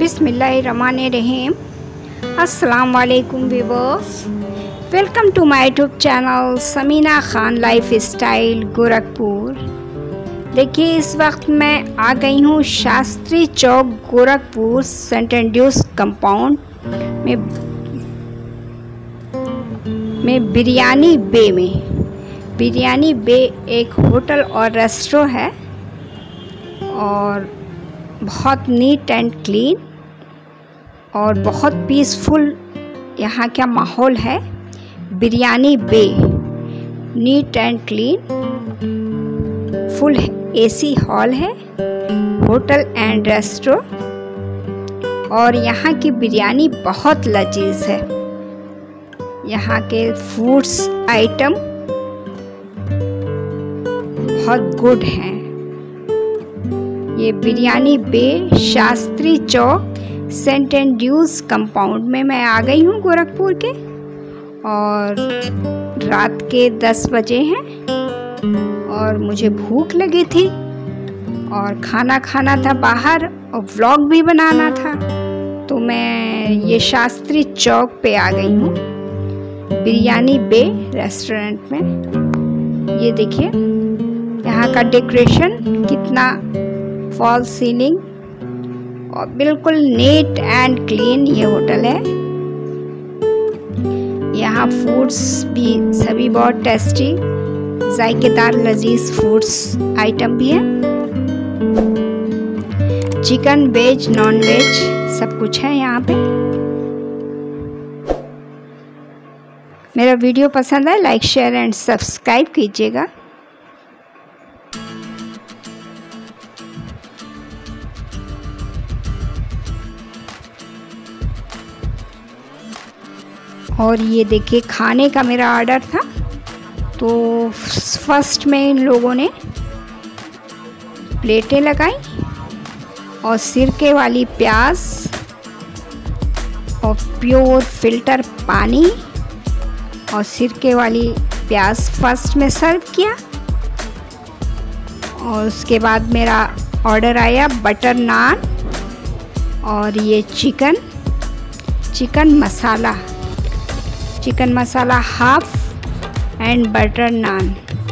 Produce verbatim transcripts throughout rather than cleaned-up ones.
बिस्मिल्लाहिर्रहमानिर्रहीम। अस्सलाम वालेकुम viewers, welcome to my YouTube channel Samina Khan lifestyle Gorakhpur. देखिए, इस वक्त मैं आ गई हूँ Shastri Chowk Gorakhpur saint Andrews compound में में बिरयानी बे में बिरयानी बे एक होटल और रेस्टोरेंट है और बहुत नीट एंड क्लीन और बहुत पीसफुल यहाँ का माहौल है। Biryani bay neat and clean, full AC hall है, होटल एंड रेस्टोरेंट और यहाँ की बिरयानी बहुत लजीज है। यहाँ के फूड्स आइटम बहुत गुड हैं। ये biryani bay Shastri Chowk saint Andrews compound में मैं आ गई हूँ गोरखपुर के, और रात के दस बजे हैं और मुझे भूख लगी थी और खाना खाना था बाहर और व्लॉग भी बनाना था, तो मैं ये शास्त्री चौक पे आ गई हूँ बिरयानी बे रेस्टोरेंट में। ये देखिए यहाँ का डेकोरेशन कितना, फॉल सीलिंग और बिल्कुल नीट एंड क्लीन ये होटल है। यहाँ फूड्स भी सभी बहुत टेस्टी, जायकेदार लजीज फूड्स आइटम भी है। चिकन, वेज, नॉन वेज सब कुछ है यहाँ पे। मेरा वीडियो पसंद है, लाइक शेयर एंड सब्सक्राइब कीजिएगा। और ये देखिए खाने का मेरा ऑर्डर था, तो फर्स्ट में इन लोगों ने प्लेटें लगाई और सिरके वाली प्याज और प्योर फिल्टर पानी और सिरके वाली प्याज फर्स्ट में सर्व किया। और उसके बाद मेरा ऑर्डर आया बटर नान और ये chicken chicken masala chicken masala half and butter naan.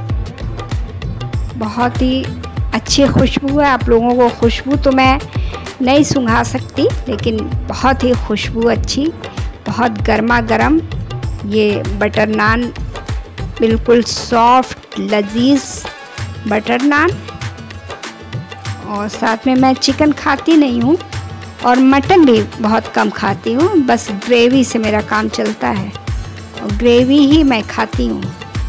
बहुत ही अच्छी खुशबू है। आप लोगों को खुशबू तो मैं नहीं सुंघा सकती, लेकिन बहुत ही खुशबू अच्छी, बहुत गर्मा गर्म ये बटर नान, बिल्कुल सॉफ्ट लजीज बटर नान। और साथ में मैं चिकन खाती नहीं हूँ और मटन भी बहुत कम खाती हूँ, बस ग्रेवी से मेरा काम चलता है और ग्रेवी ही मैं खाती हूँ।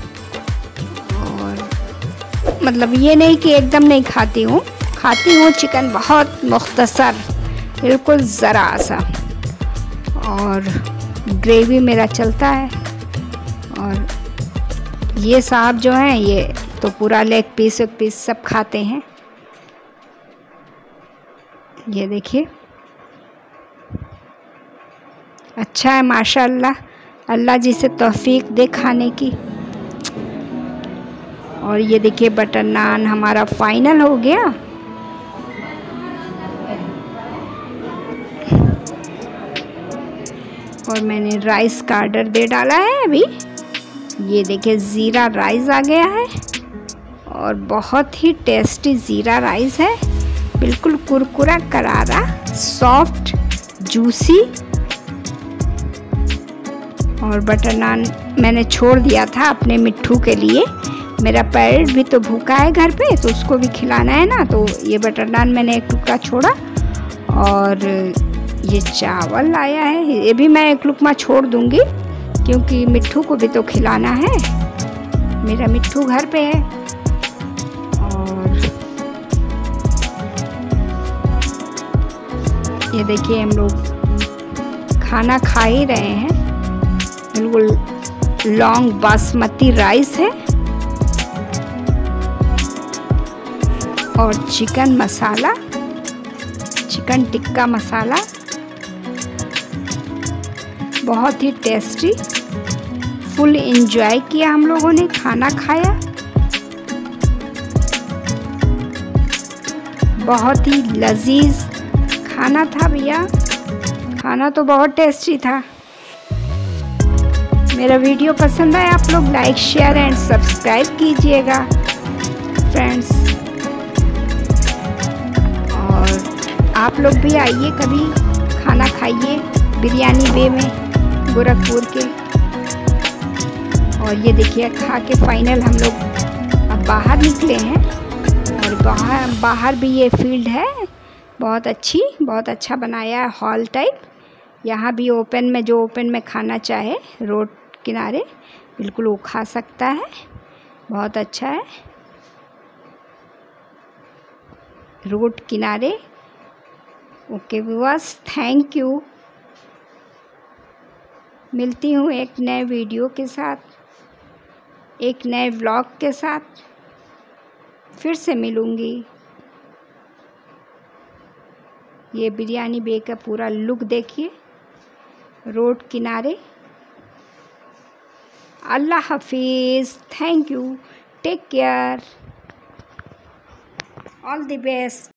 और मतलब ये नहीं कि एकदम नहीं खाती हूँ, खाती हूँ चिकन बहुत मुख्तसर, बिल्कुल ज़रा सा, और ग्रेवी मेरा चलता है। और ये साहब जो हैं ये तो पूरा लेग पीस वेग पीस सब खाते हैं। ये देखिए अच्छा है माशाअल्लाह, अल्लाह जी से तौफीक दे खाने की। और ये देखिए बटर नान हमारा फाइनल हो गया। और मैंने राइस का ऑर्डर दे डाला है अभी। ये देखिए ज़ीरा राइस आ गया है और बहुत ही टेस्टी ज़ीरा राइस है, बिल्कुल कुरकुरा करारा, सॉफ्ट जूसी। और बटर नान मैंने छोड़ दिया था अपने मिट्ठू के लिए, मेरा पेट भी तो भूखा है घर पे, तो उसको भी खिलाना है ना, तो ये बटर नान मैंने एक टुकड़ा छोड़ा। और ये चावल आया है, ये भी मैं एक लुकमा छोड़ दूंगी क्योंकि मिट्ठू को भी तो खिलाना है, मेरा मिट्ठू घर पे है। और ये देखिए हम लोग खाना खा ही रहे हैं, बिल्कुल लॉन्ग बासमती राइस है और चिकन मसाला, चिकन टिक्का मसाला, बहुत ही टेस्टी। फुल एंजॉय किया हम लोगों ने, खाना खाया, बहुत ही लजीज खाना था भैया, खाना तो बहुत टेस्टी था। मेरा वीडियो पसंद आए आप लोग लाइक शेयर एंड सब्सक्राइब कीजिएगा फ्रेंड्स। और आप लोग भी आइए कभी, खाना खाइए बिरयानी बे में गोरखपुर के। और ये देखिए खा के फाइनल हम लोग अब बाहर निकले हैं। और बाहर बाहर भी ये फील्ड है, बहुत अच्छी, बहुत अच्छा बनाया है हॉल टाइप। यहाँ भी ओपन में, जो ओपन में खाना चाहे रोड किनारे बिल्कुल वो खा सकता है, बहुत अच्छा है रोड किनारे। ओके बस, थैंक यू। मिलती हूँ एक नए वीडियो के साथ, एक नए व्लॉग के साथ फिर से मिलूँगी। ये बिरयानी बे का पूरा लुक देखिए रोड किनारे। अल्लाह हाफिज़, thank you, take care, all the best.